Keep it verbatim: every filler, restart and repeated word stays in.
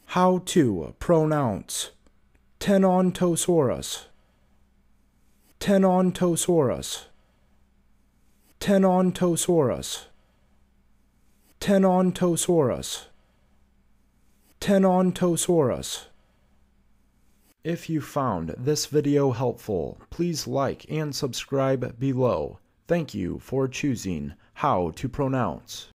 How to pronounce Tenontosaurus. Tenontosaurus. Tenontosaurus. Tenontosaurus. Tenontosaurus. If you found this video helpful, please like and subscribe below. Thank you for choosing How to Pronounce.